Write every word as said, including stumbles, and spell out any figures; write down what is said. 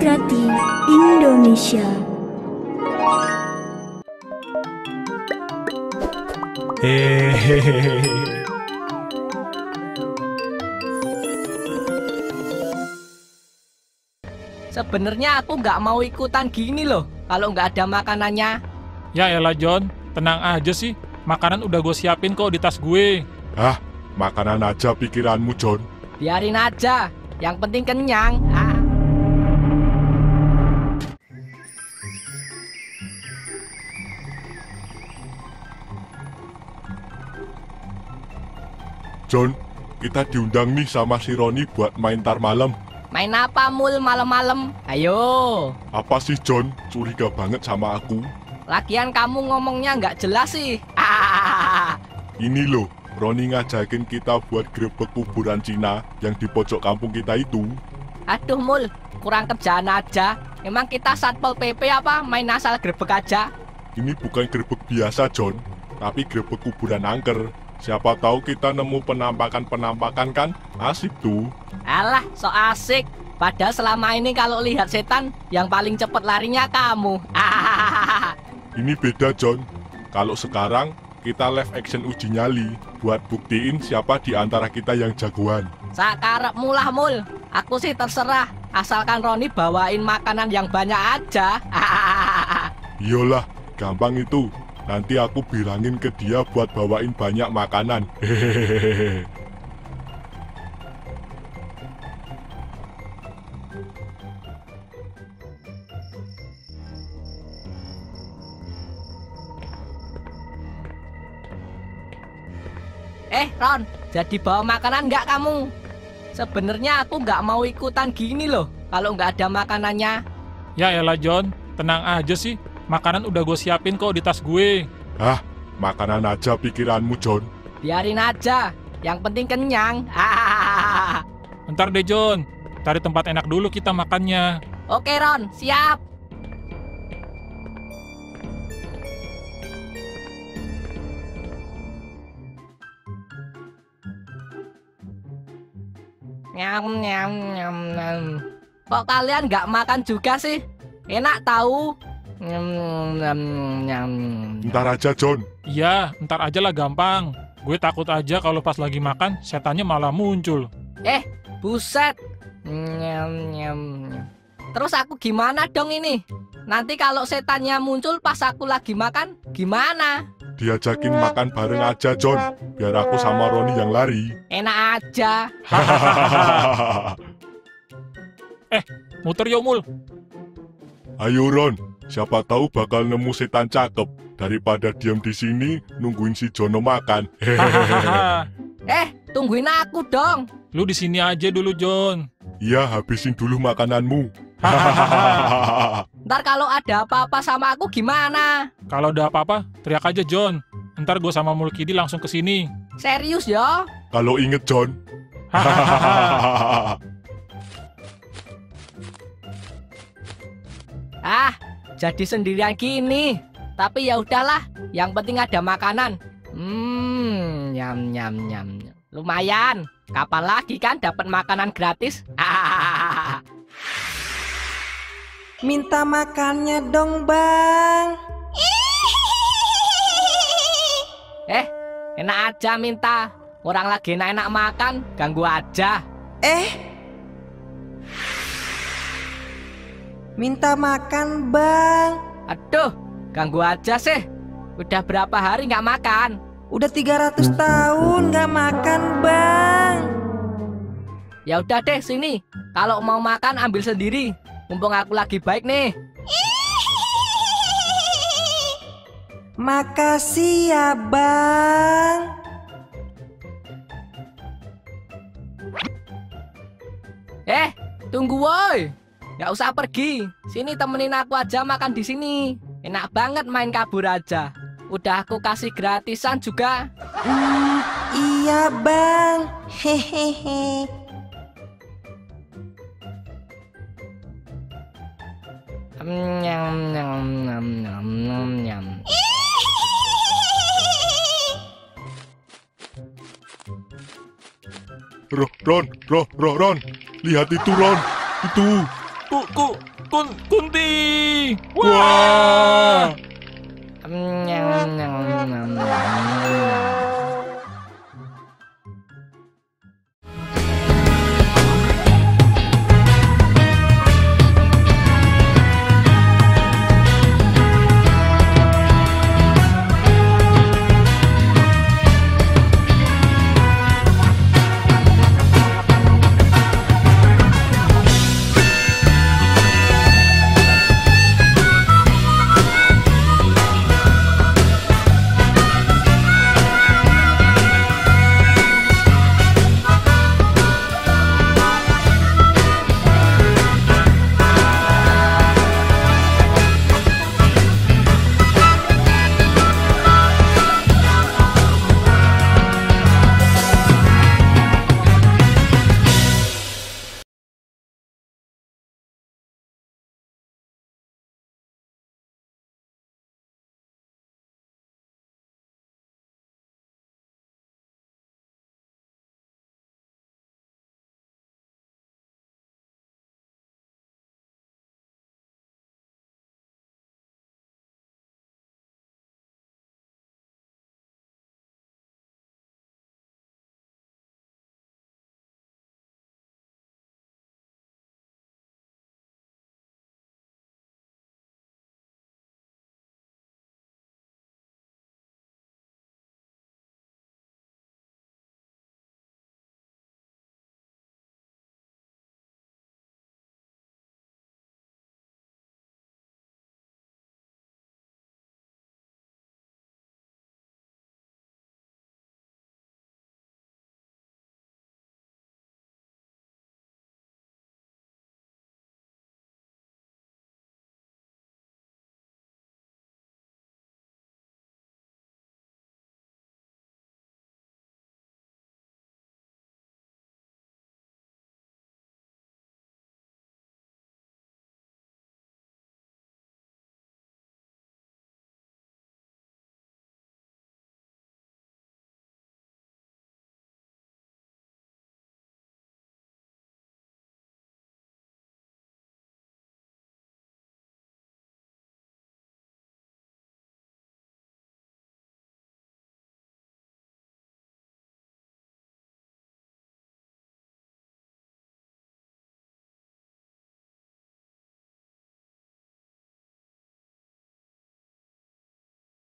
Kreatif Indonesia. Hehehe. Sebenarnya aku nggak mau ikutan gini loh, kalau nggak ada makanannya. Ya elah John, tenang aja sih. Makanan udah gue siapin kok di tas gue. Hah? Makanan aja pikiranmu, John. Biarin aja, yang penting kenyang. Ah. John, kita diundang nih sama si Roni buat main tar malam. Main apa mul malam-malam? Ayo. Apa sih, John? Curiga banget sama aku. Lagian kamu ngomongnya nggak jelas sih. Ah. Ini loh, Roni ngajakin kita buat grebek kuburan Cina yang di pojok kampung kita itu. Aduh mul, kurang kerjaan aja. Emang kita Satpol P P apa main asal grebek aja? Ini bukan grebek biasa, John, tapi grebek kuburan angker. Siapa tahu kita nemu penampakan-penampakan kan? Asik tuh. Alah, so asik. Padahal selama ini kalau lihat setan, yang paling cepat larinya kamu. Ah. Ini beda, John. Kalau sekarang, kita live action uji nyali buat buktiin siapa di antara kita yang jagoan. Sakarepmu lah mul. Aku sih terserah, asalkan Roni bawain makanan yang banyak aja. Ah. Iyalah, gampang itu. Nanti aku bilangin ke dia buat bawain banyak makanan. Hehehe. Eh Ron, jadi bawa makanan nggak kamu? Sebenarnya aku nggak mau ikutan gini loh, kalau nggak ada makanannya. Ya elah John, tenang aja sih. Makanan udah gue siapin kok di tas gue. Hah? Makanan aja pikiranmu, John. Biarin aja, yang penting kenyang. Ah. Ntar deh John, cari tempat enak dulu kita makannya. Oke Ron, siap. Nyam nyam nyam nyam. Kok kalian nggak makan juga sih? Enak tahu. Nyam nyam nyam. Ntar aja, John. Iya, ntar aja lah gampang. Gue takut aja kalau pas lagi makan, setannya malah muncul. Eh, buset. Nyam nyam nyam. Terus aku gimana dong ini? Nanti kalau setannya muncul pas aku lagi makan, gimana? Diajakin makan bareng aja, John. Biar aku sama Roni yang lari. Enak aja. Eh, muter yuk Mul. Ayo Ron, siapa tahu bakal nemu setan cakep daripada diam di sini nungguin si Jono makan. Hehehe. Eh, tungguin aku dong. Lu di sini aja dulu John. Iya, habisin dulu makananmu. Ntar kalau ada apa-apa sama aku gimana? Kalau ada apa-apa, teriak aja John. Ntar gue sama Mulkidi langsung ke sini. Serius ya? Kalau inget John. Ah, jadi sendirian gini. Tapi ya udahlah, yang penting ada makanan. Hmm, nyam nyam nyam. Lumayan. Kapan lagi kan dapat makanan gratis? Ah. Minta makannya dong, Bang. Eh, enak aja minta. Orang lagi enak-enak makan, ganggu aja. Eh, minta makan, Bang. Aduh, ganggu aja sih. Udah berapa hari nggak makan? Udah tiga ratus tahun nggak makan, Bang. Ya udah deh, sini. Kalau mau makan ambil sendiri. Mumpung aku lagi baik nih. Makasih ya, Bang. Eh, tunggu woi. Nggak usah pergi. Sini temenin aku aja makan di sini. Enak banget main kabur aja. Udah aku kasih gratisan juga. Hmm, iya, Bang. Hehehe. Nyam nyam nyam nyam nyam nyam. Ron, Ron, Ron, Ron, Ron. Lihat itu, Ron. Itu. Ku, ku, kun, Kunti. Wah. Nyam, nyam, nyam, nyam.